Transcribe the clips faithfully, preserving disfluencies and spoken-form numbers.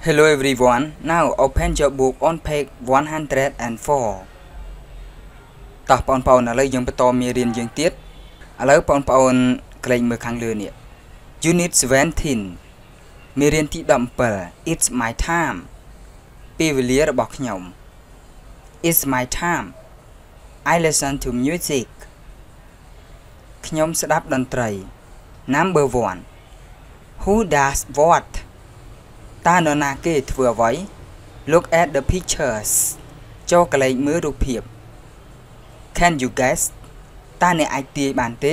Hello everyone. Now open your book on page one hundred four. តោះបងប្អូនឥឡូវយើងបន្តមេរៀនយើងទៀតឥឡូវបងប្អូនក្រែងមើលខាងលើនេះ Unit seventeen មេរៀនទីseventeen It's my time ពេលវេលារបស់ខ្ញុំ It's my time I listen to music ខ្ញុំស្ដាប់តន្ត្រី Number one Who does what តើនរណាគេធ្វើអ្វី Look at the pictures ចូលកលែងមើលរូបភាព Can you guess តើអ្នកអាចទាយបានទេ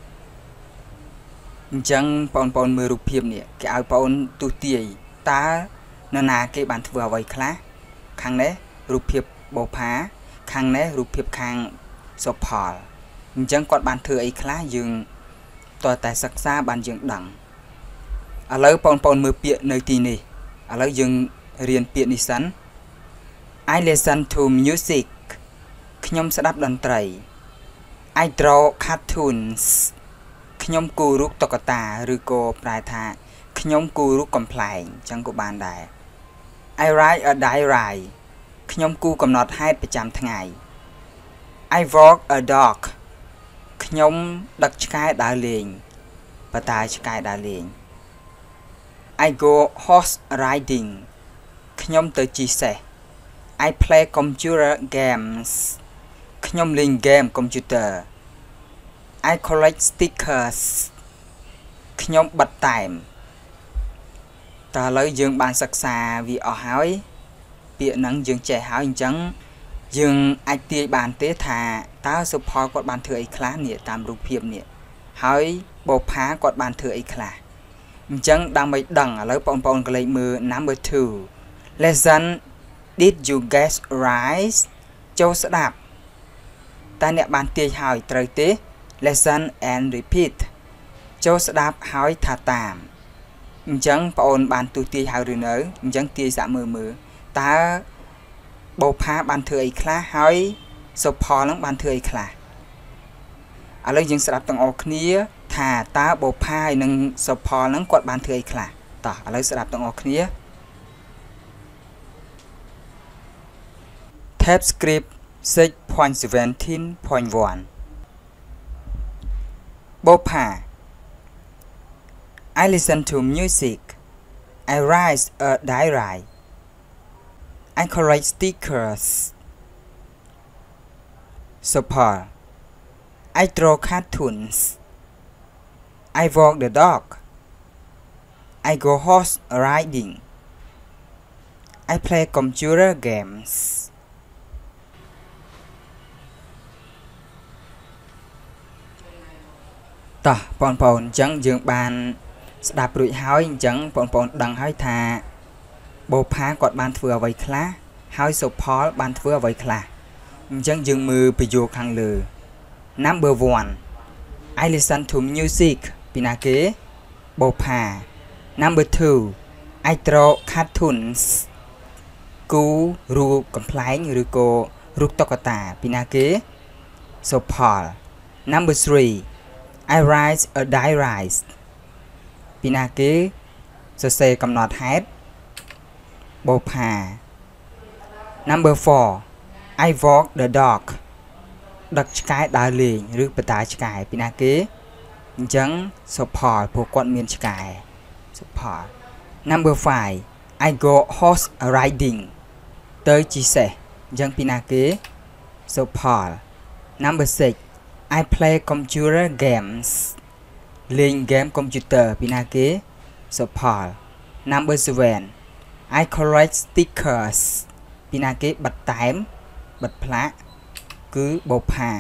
អញ្ចឹងបងប្អូនមើលរូបភាពនេះគេឲ្យបងប្អូនទស្សន៍ទាយតើនរណាគេបានធ្វើអ្វីខ្លះខាងនេះរូបភាពបូផាខាងនេះរូបភាពខាងសុផលអញ្ចឹងគាត់បានធ្វើអីខ្លះយើងតើតែសិក្សាបានយើងដឹងឥឡូវបងប្អូនមើលពាក្យនៅទីនេះឥឡូវយើងរៀនពាក្យនេះសិន I listen to music ខ្ញុំស្ដាប់តន្ត្រី I draw cartoons ខ្ញុំគូររូបតុក្កតាឬក៏ប្រែថាខ្ញុំគូររូបកំប្លែងអញ្ចឹងក៏បានដែរ I write a diary ខ្ញុំគូកំណត់ហេតុប្រចាំថ្ងៃ I walk a dog ខ្ញុំដឹកឆ្កែដើរលេងបតាឆ្កែដើរលេង I go horse riding ខ្ញុំទៅជិះសេះ I play computer games ខ្ញុំលេងហ្គេមកុំព្យូទ័រ I collect stickers ខ្ញុំបិទតែមតើឥឡូវយើងបានសិក្សាវាអស់ហើយពាក្យហ្នឹងយើងចេះហើយអញ្ចឹងយើងអាចទាយបានទេថាតើសុផលគាត់បានធ្វើអីខ្លះនេះតាមរូបភាពនេះហើយបូផាគាត់បានធ្វើអីខ្លះអញ្ចឹងដើម្បីដឹងឥឡូវបងប្អូនកលេចមើល number two lesson did you guess right ចូលស្ដាប់តើអ្នកបានទាយហើយត្រូវទេ lesson and repeat ចូលស្ដាប់ហើយថាតាមអញ្ចឹងបងប្អូនបានទូទាយហើយឬនៅអញ្ចឹងទាយសាក់មើលមើលតើបូផាបានធ្វើអីខ្លះហើយសុផលនឹងបានធ្វើអីខ្លះឥឡូវយើងស្ដាប់ទាំងអស់គ្នាថាតើបូផាហើយនឹងសុផលនឹងគាត់បានធ្វើអីខ្លះតោះឥឡូវស្ដាប់ទាំងអស់គ្នា Tab script six point seventeen point one បូផា I listen to music I write a diary I collect stickers Support I draw cartoons I walk the dog I go horse riding I play computer games តោះបងប្អូនអញ្ចឹងយើងបានស្ដាប់រួចហើយអញ្ចឹងបងប្អូនដឹងហើយថាបូផាគាត់បានធ្វើអ្វីខ្លះហើយសុផលបានធ្វើអ្វីខ្លះអញ្ចឹងយើងមើលប្រយោគខាងលើ Number one I listen to music ពីណាគេបូផា Number two I draw cartoons គូរូបកំប្លែងឬក៏រូបតុក្កតាពីណាគេសុផល Number three I write a diary ពីណាគេសរសេរកំណត់ហេតុបូផា Number four I walk the dog ដឹកឆ្កែដើរលេងឬបតាឆ្កែពីណាគេអញ្ចឹងសុផលព្រោះគាត់មានឆ្កែសុផល Number five I go horse riding ទៅជិះសេះអញ្ចឹងពីណាគេសុផល Number six I play computer games លេងហ្គេមកុំព្យូទ័រពីណាគេសុផល Number seven I collect stickers ពីណាគេបិទតែមបិទផ្លាកគឺបូផាឥ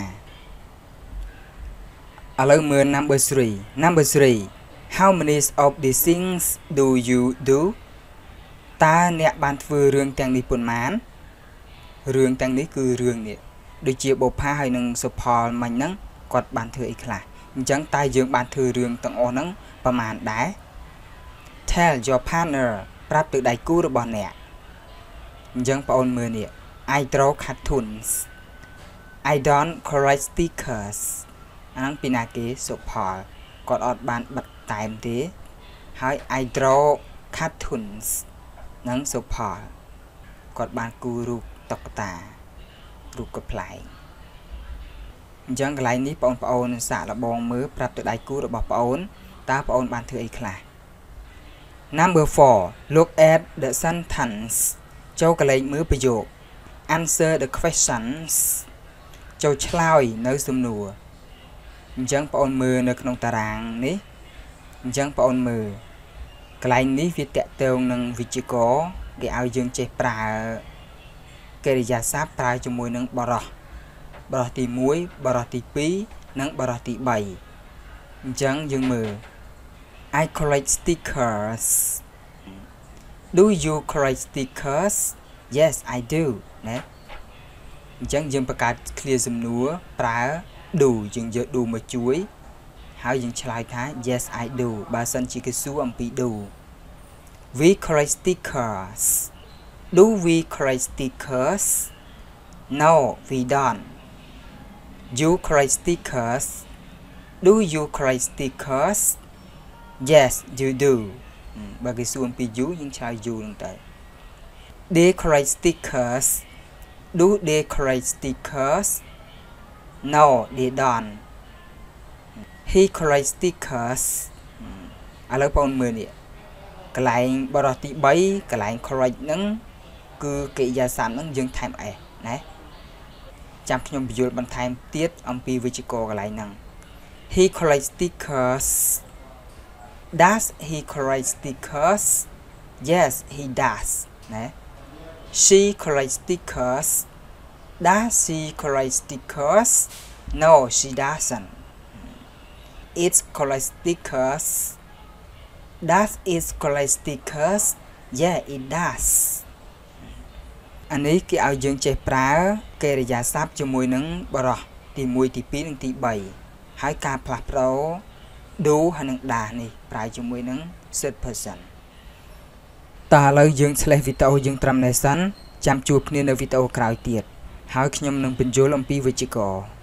ឡូវមើល Number three Number three How many of these things do you do តើអ្នកបានធ្វើរឿងទាំងនេះប៉ុន្មានរឿងទាំងនេះគឺរឿងនេះដូចជាបូផាហើយនឹងសុផលមិញហ្នឹងគាត់បានធ្វើអីខ្លះអញ្ចឹងតើយើងបានធ្វើរឿងទាំងអស់ហ្នឹងប្រមាណដែរ Tell your partner ប្រាប់ទៅដៃគូរបស់អ្នកអញ្ចឹងបងអូនមើលនេះ I draw cartoons I don't collect stickers អាហ្នឹងពីណាគេសុផលគាត់អត់បានបិទតែមទេហើយ I draw cartoons នឹងសុផលគាត់បានគូររូបតុក្កតារូបកប្លែងអញ្ចឹងកន្លែងនេះបងប្អូននឹងសាកល្បងមើលប្រាប់ទៅដៃគូរបស់បងប្អូនតើបងប្អូនបានធ្វើអីខ្លះ Number four look at the sentence ចូលកន្លែងមើលប្រយោគ answer the questions ចូលឆ្លើយនៅសំណួរអញ្ចឹងបងប្អូនមើលនៅក្នុងតារាងនេះអញ្ចឹងបងប្អូនមើលកន្លែងនេះវាតាក់ទងនឹងវិជ្ជាករគេឲ្យយើងចេះប្រើកិរិយាសព្ទប្រើជាមួយនឹងបរោះបរោះទីមួយបរោះទីពីរនិងបរោះទីបីអញ្ចឹងយើងមើល I collect stickers Do you collect stickers Yes I do ណាអញ្ចឹងយើងបង្កើត clear សំណួរប្រើ do យើងយក do មកជួយហើយយើងឆ្លើយថា Yes I do បើសិនជាគេសួរអំពី do We collect stickers Do we collect stickers No we don't You collect stickers Do you collect stickers Yes you do បើគេសួរអំពី you យើងឆ្លើយ you ហ្នឹងទៅ They collect stickers Do they collect stickers No they don't He collects stickers ឥឡូវបងមើលនេះកន្លែងបរោះទីបីកន្លែង collect ហ្នឹងគឺកិរិយាសព្ទហ្នឹងយើងថែម s ណាចាំខ្ញុំបញ្យល់បន្ថែមទៀតអំពីវិជ្ជាករកន្លែងហ្នឹង He collects stickers Does he collect stickers Yes he does ណា She collects stickers Does she collect stickers No she doesn't It collects stickers Does it collect stickers Yeah it does អានេះគេឲ្យយើងចេះប្រើកិរិយាសព្ទជាមួយនឹងបរោះទីមួយទីពីរនិងទីបីហើយការផ្លាស់ប្ដូរ do ហើយនឹង does នេះប្រើជាមួយនឹង third person តើឥឡូវយើងឆ្លេះវីដេអូយើងត្រឹមនេះសិនចាំជួបគ្នានៅវីដេអូក្រោយទៀតហើយខ្ញុំនឹងបញ្យល់អំពីវិជ្ជាករ